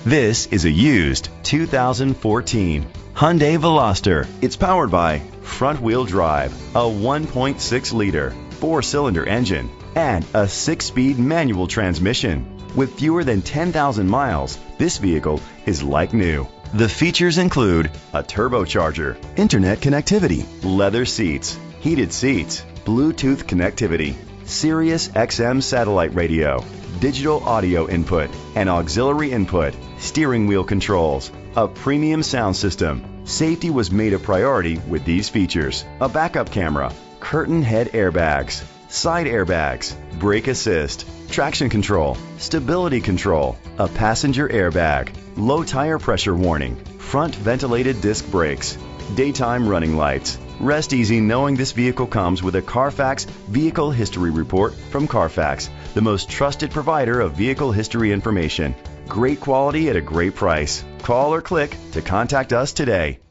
This is a used 2014 Hyundai Veloster. It's powered by front-wheel drive, a 1.6-liter four-cylinder engine, and a 6-speed manual transmission. With fewer than 10,000 miles, this vehicle is like new. The features include a turbocharger, internet connectivity, leather seats, heated seats, Bluetooth connectivity, Sirius XM satellite radio, digital audio input and auxiliary input, steering wheel controls, a premium sound system. Safety was made a priority with these features: a backup camera, curtain head airbags, side airbags, brake assist, traction control, stability control, a passenger airbag, low tire pressure warning, front ventilated disc brakes, daytime running lights. Rest easy knowing this vehicle comes with a Carfax Vehicle History Report from Carfax, the most trusted provider of vehicle history information. Great quality at a great price. Call or click to contact us today.